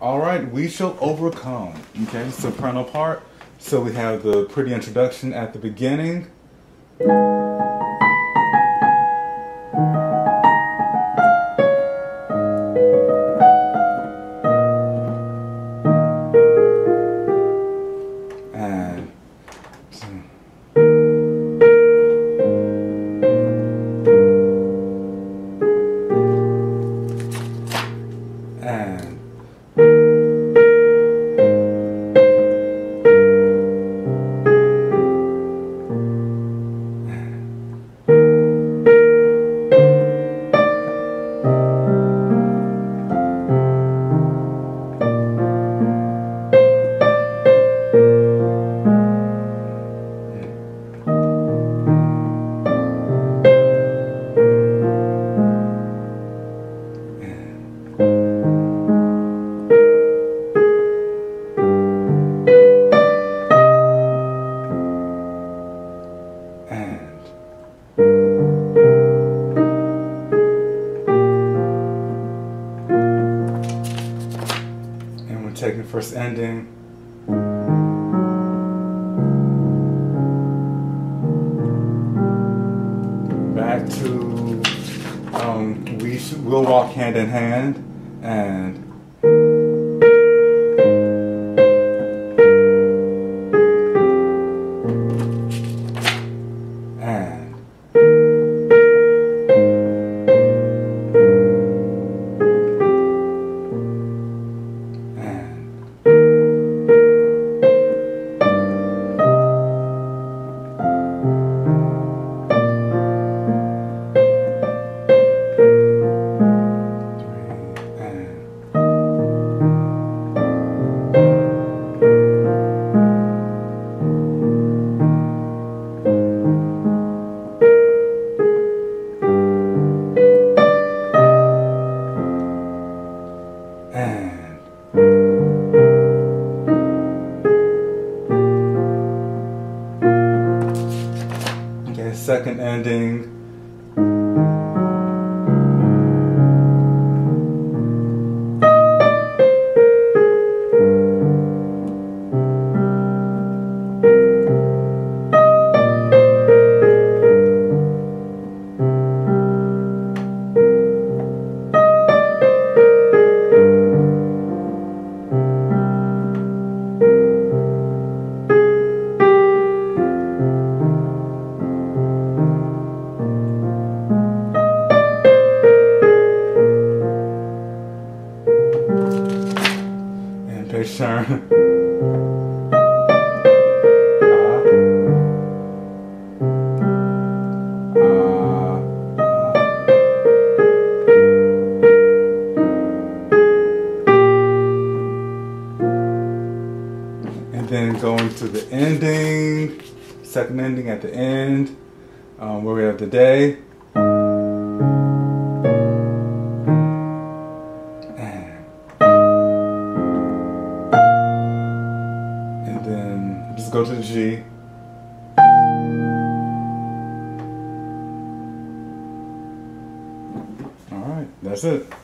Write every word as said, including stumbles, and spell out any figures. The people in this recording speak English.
All right, we shall overcome. Okay, soprano part. So we have the pretty introduction at the beginning. And and and we're taking first ending. Back to um, we should, we'll walk hand in hand, and and and okay, second ending. Page turn. And then going to the ending, second ending at the end, um, where we have the day. Then just go to the G. All right, that's it.